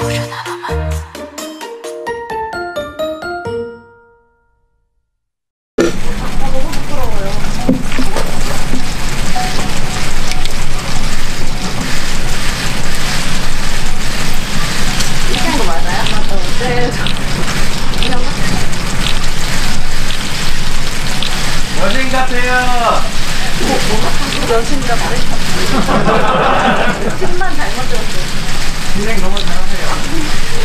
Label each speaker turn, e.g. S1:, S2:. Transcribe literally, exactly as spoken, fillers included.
S1: 여신 같아요.
S2: 여신이라 말했어. 팀만 잘못 들었어.
S1: 진행 너무 잘하세요.